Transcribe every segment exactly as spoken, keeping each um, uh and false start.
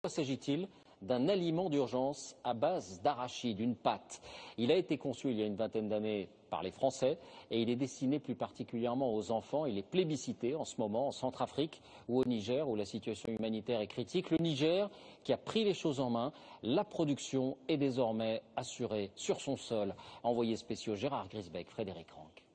S'agit-il d'un aliment d'urgence à base d'arachide, une pâte. Il a été conçu il y a une vingtaine d'années par les Français et il est destiné plus particulièrement aux enfants. Il est plébiscité en ce moment en Centrafrique ou au Niger où la situation humanitaire est critique. Le Niger qui a pris les choses en main, la production est désormais assurée sur son sol. Envoyés spéciaux Gérard Grisbeck, Frédéric Rank.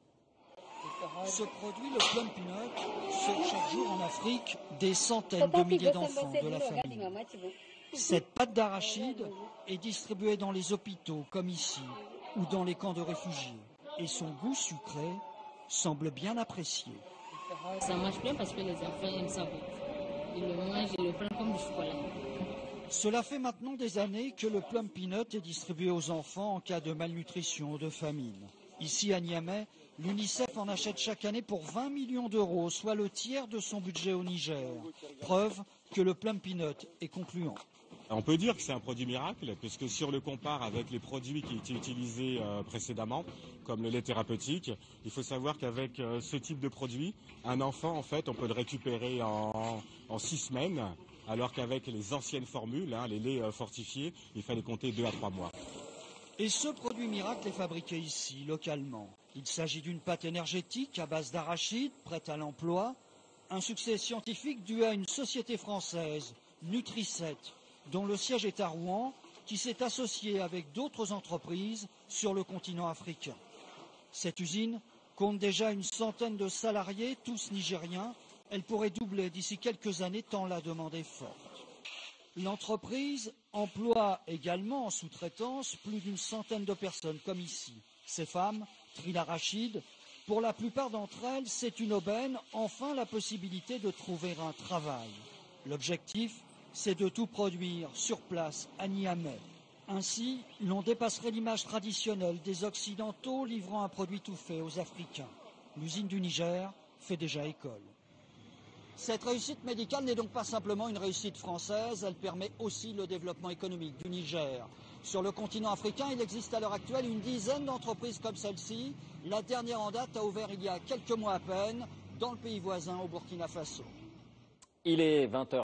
Ce produit, le plum peanut, sort chaque jour en Afrique des centaines de milliers d'enfants de la famille. Cette pâte d'arachide est distribuée dans les hôpitaux, comme ici, ou dans les camps de réfugiés. Et son goût sucré semble bien apprécié. Ça marche bien parce que les enfants aiment ça beaucoup. Ils le mangent, ils le prennent comme du chocolat. Cela fait maintenant des années que le plum peanut est distribué aux enfants en cas de malnutrition ou de famine. Ici à Niamey, l'UNICEF en achète chaque année pour vingt millions d'euros, soit le tiers de son budget au Niger. Preuve que le plum peanut est concluant. On peut dire que c'est un produit miracle, puisque si on le compare avec les produits qui étaient utilisés euh, précédemment, comme le lait thérapeutique, il faut savoir qu'avec euh, ce type de produit, un enfant, en fait, on peut le récupérer en, en six semaines, alors qu'avec les anciennes formules, hein, les laits euh, fortifiés, il fallait compter deux à trois mois. Et ce produit miracle est fabriqué ici, localement. Il s'agit d'une pâte énergétique à base d'arachide, prête à l'emploi. Un succès scientifique dû à une société française, Nutricet, dont le siège est à Rouen, qui s'est associée avec d'autres entreprises sur le continent africain. Cette usine compte déjà une centaine de salariés, tous nigériens. Elle pourrait doubler d'ici quelques années tant la demande est forte. L'entreprise emploie également en sous-traitance plus d'une centaine de personnes, comme ici. Ces femmes trient l'arachide. Pour la plupart d'entre elles, c'est une aubaine, enfin la possibilité de trouver un travail. L'objectif, c'est de tout produire sur place à Niamey. Ainsi, l'on dépasserait l'image traditionnelle des Occidentaux livrant un produit tout fait aux Africains. L'usine du Niger fait déjà école. Cette réussite médicale n'est donc pas simplement une réussite française, elle permet aussi le développement économique du Niger. Sur le continent africain, il existe à l'heure actuelle une dizaine d'entreprises comme celle-ci. La dernière en date a ouvert il y a quelques mois à peine dans le pays voisin, au Burkina Faso. Il est vingt heures.